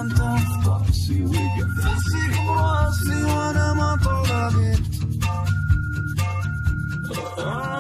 longtemps. Facile pour moi, si on aime encore la vie.